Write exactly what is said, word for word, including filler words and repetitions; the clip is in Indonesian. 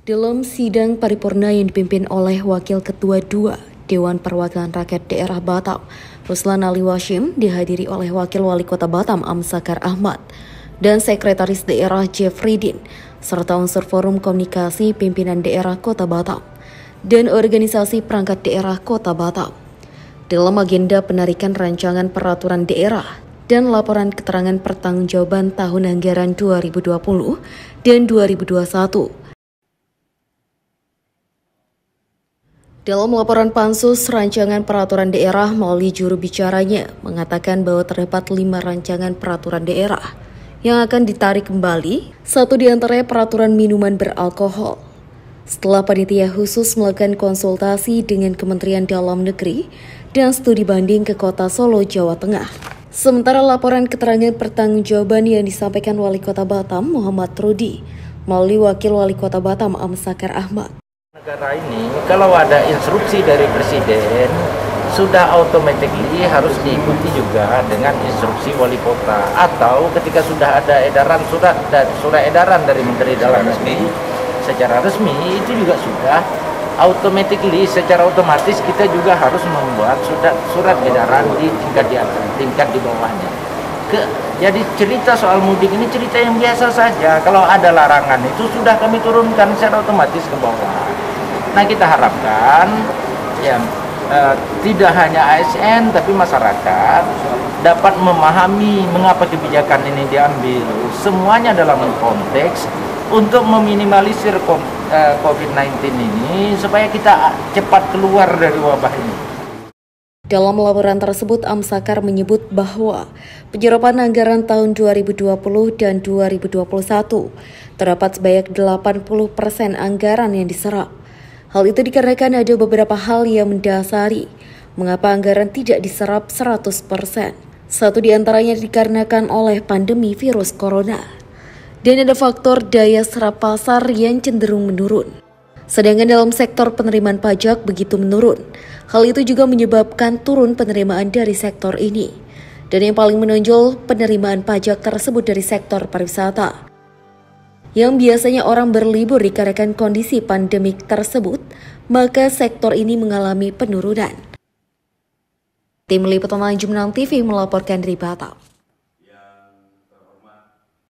Dalam sidang paripurna yang dipimpin oleh Wakil Ketua dua Dewan Perwakilan Rakyat Daerah Batam, Ruslan Ali Washim, dihadiri oleh Wakil Wali Kota Batam Amsakar Ahmad dan Sekretaris Daerah Jeffrydin, serta unsur Forum Komunikasi Pimpinan Daerah Kota Batam dan Organisasi Perangkat Daerah Kota Batam. Dalam agenda penarikan rancangan peraturan daerah dan laporan keterangan pertanggungjawaban tahun anggaran dua ribu dua puluh dan dua ribu dua puluh satu. Dalam laporan Pansus, rancangan peraturan daerah melalui juru bicaranya mengatakan bahwa terdapat lima rancangan peraturan daerah yang akan ditarik kembali, satu di antaranya peraturan minuman beralkohol. Setelah panitia khusus melakukan konsultasi dengan Kementerian Dalam Negeri dan studi banding ke Kota Solo, Jawa Tengah. Sementara laporan keterangan pertanggungjawaban yang disampaikan Wali Kota Batam Muhammad Rudi melalui Wakil Wali Kota Batam Amsakar Ahmad. Negara ini kalau ada instruksi dari Presiden sudah automatically harus diikuti juga dengan instruksi wali kota, atau ketika sudah ada edaran surat dan surat edaran dari Menteri Dalam Negeri secara resmi itu juga sudah automatically secara otomatis kita juga harus membuat surat surat edaran di tingkat di atas, tingkat di bawahnya. Ke, jadi cerita soal mudik ini cerita yang biasa saja. Kalau ada larangan itu sudah kami turunkan secara otomatis ke bawah. Nah, kita harapkan ya eh, tidak hanya A S N tapi masyarakat dapat memahami mengapa kebijakan ini diambil. Semuanya dalam konteks untuk meminimalisir covid sembilan belas ini supaya kita cepat keluar dari wabah ini. Dalam laporan tersebut, Amsakar menyebut bahwa penyerapan anggaran tahun dua ribu dua puluh dan dua ribu dua puluh satu terdapat sebanyak delapan puluh persen anggaran yang diserap. Hal itu dikarenakan ada beberapa hal yang mendasari mengapa anggaran tidak diserap seratus persen. Satu di antaranya dikarenakan oleh pandemi virus corona. Dan ada faktor daya serap pasar yang cenderung menurun. Sedangkan dalam sektor penerimaan pajak begitu menurun. Hal itu juga menyebabkan turun penerimaan dari sektor ini. Dan yang paling menonjol, penerimaan pajak tersebut dari sektor pariwisata. Yang biasanya orang berlibur dikarenakan kondisi pandemik tersebut, maka sektor ini mengalami penurunan. Tim Liputan Jumnam T V melaporkan dari Batam.